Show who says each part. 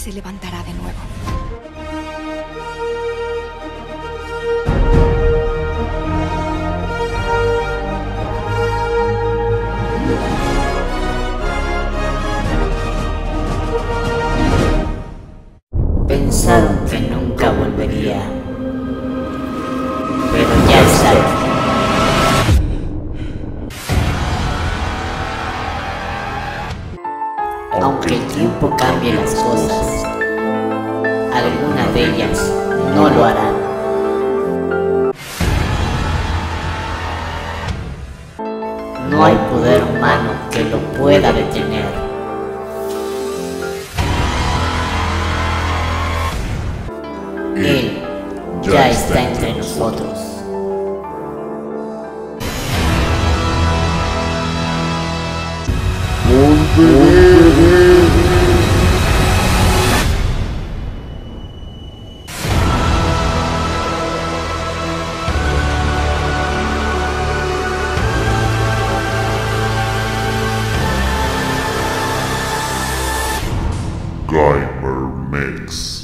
Speaker 1: se levantará de nuevo.
Speaker 2: Pensaron que nunca volvería, pero ya está aquí. Aunque el tiempo cambie las cosas, algunas de ellas no lo harán. No hay poder humano que lo pueda detener. Él ya está entre nosotros.
Speaker 3: Gamer Mix.